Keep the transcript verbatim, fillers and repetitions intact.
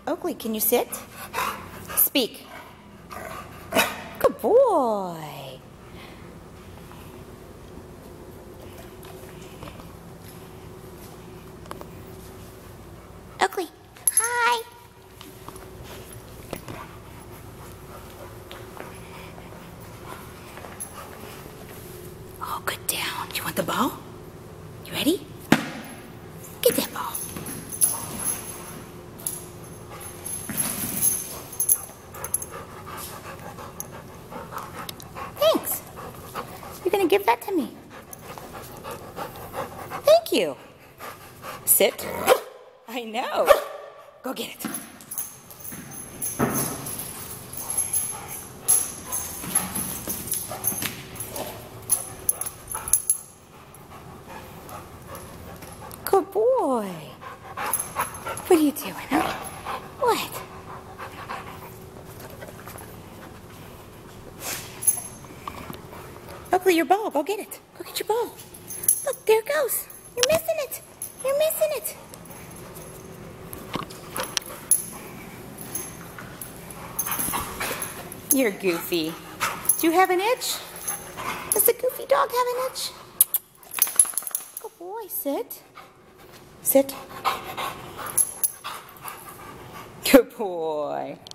Oakley, can you sit? Speak. Good boy. Oakley, hi. Oh, good down. Do you want the ball? You ready? Get that ball. Thanks. You're going to give that to me. Thank you. Sit. I know. Go get it. Good boy. What are you doing, huh? What? Oakley, your ball. Go get it. Go get your ball. Look, there it goes. You're missing it. You're missing it. You're goofy. Do you have an itch? Does the goofy dog have an itch? Good boy. Sit. Sit. Good boy.